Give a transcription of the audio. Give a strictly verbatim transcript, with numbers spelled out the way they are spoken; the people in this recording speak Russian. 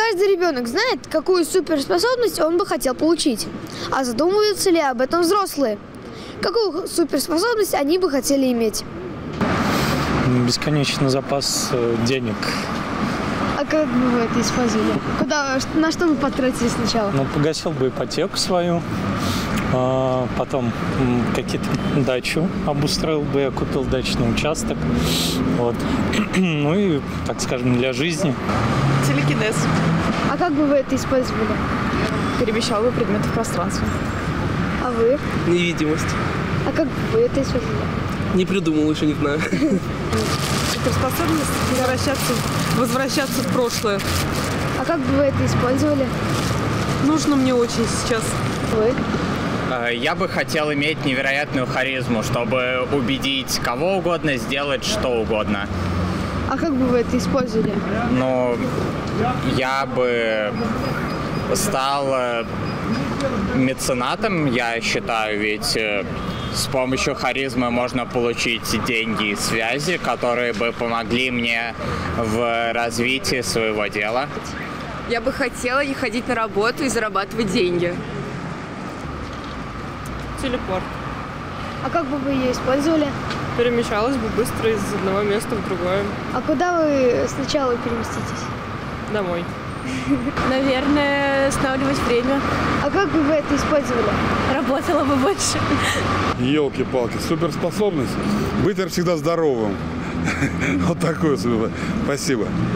каждый ребенок знает, какую суперспособность он бы хотел получить. А задумываются ли об этом взрослые? Какую суперспособность они бы хотели иметь? Бесконечный запас денег. А как бы вы это использовали? Куда, на что вы потратили сначала? Ну, погасил бы ипотеку свою, а потом какие-то дачу обустроил бы, я купил дачный участок. Вот. Ну и, так скажем, для жизни. Телекинез. А как бы вы это использовали? Перемещал бы предметы в пространстве. А вы? Невидимость. А как бы вы это использовали? Не придумал, еще не знаю. Суперспособность возвращаться, возвращаться в прошлое. А как бы вы это использовали? Нужно мне очень сейчас. Вы? Я бы хотел иметь невероятную харизму, чтобы убедить кого угодно сделать что угодно. А как бы вы это использовали? Но я бы стал меценатом, я считаю, ведь с помощью харизмы можно получить деньги и связи, которые бы помогли мне в развитии своего дела. Я бы хотела не ходить на работу и зарабатывать деньги. Телепорт. А как бы вы ее использовали? Перемещалась бы быстро из одного места в другое. А куда вы сначала переместитесь? Домой. Наверное, останавливать время. А как бы вы это использовали? Работала бы больше. Елки-палки, суперспособность быть всегда здоровым. Вот такое. Спасибо.